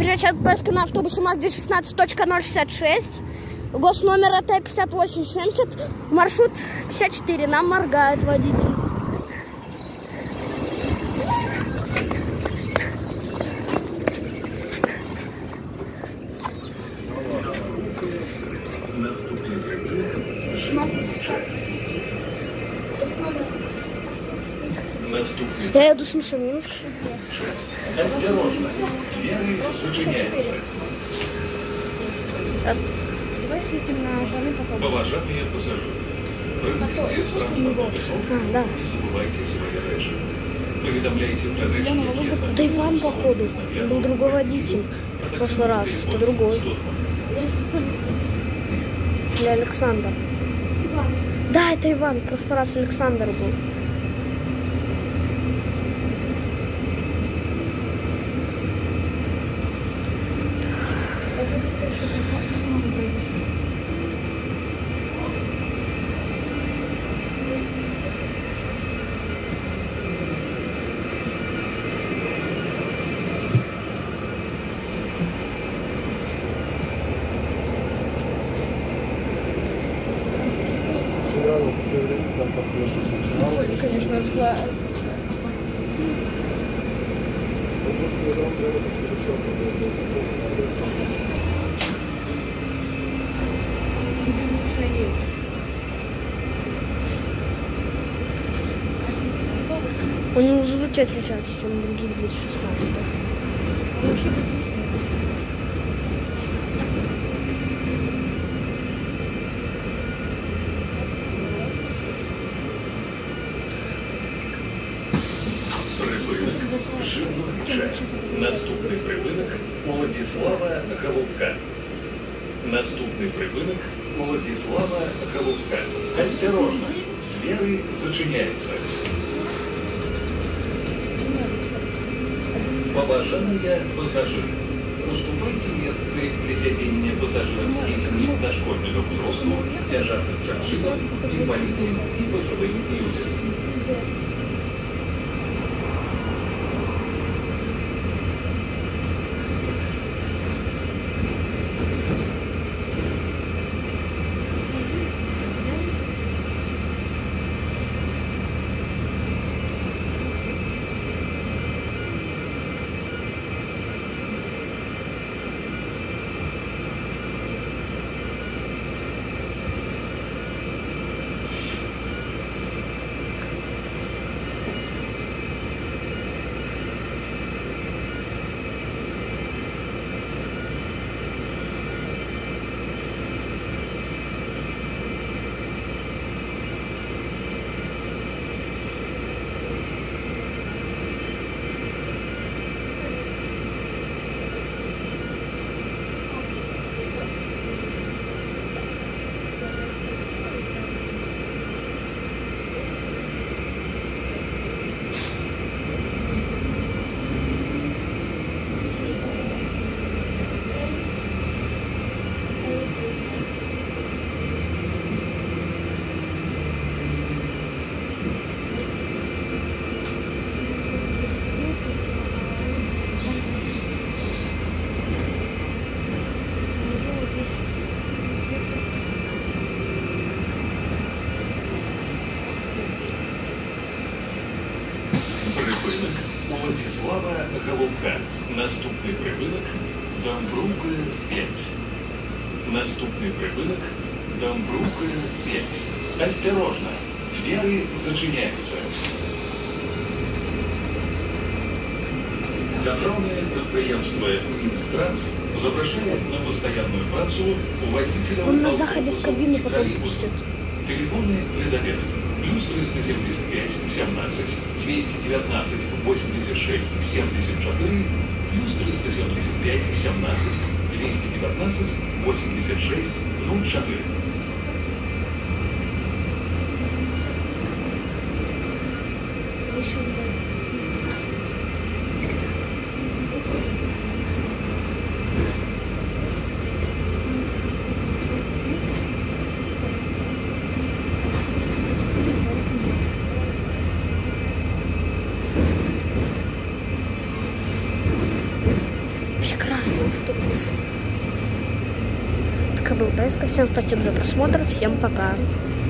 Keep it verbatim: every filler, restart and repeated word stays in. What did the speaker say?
перечет поиска на автобусе МАЗ двести шестнадцать точка ноль шестьдесят шесть. Госномер Т пятьдесят восемь семьдесят. Маршрут пятьдесят четыре. Нам моргает водитель. Я еду с Мишаминск. Осторожно, двери зачиняются. Давай съездим на зону потом. Уважаемые пассажиры, пройдите с транспортного весов, не забывайте свои речи. Поведомляйте про речи. Это Иван, походу. Он был другой водитель в прошлый раз. Это другой. Или Александр. Да, это Иван. В прошлый раз Александр был. Конечно, разгла... У него звуки отличаются, чем других двести шестнадцать. Наступний припинок Молодіслава Голубка. Наступний припинок Молодіслава Голубка. Осторожно, двери зачиняются. Уважаемые пассажиры, уступайте место для сидения пассажирам с детьми дошкольного взрослого, тяжелых женщинам, инвалидам и пожилым людям. Припинок Молодіслава Голубка. Наступний припинок Домбрука пять. Наступний припинок Домбрука пять. Осторожно, двери зачиняются. Державное предприятие Минстранс запрашивает на постоянную працу водителя. Он на заходе в кабину потом пустит. Телефоны для доверия. Плюс триста семьдесят пять семнадцать двести девятнадцать восемьдесят шесть семьдесят четыре, плюс триста семьдесят пять семнадцать двести девятнадцать восемьдесят шесть ноль четыре. Прекрасно. Такая была поездка. Всем спасибо за просмотр. Всем пока.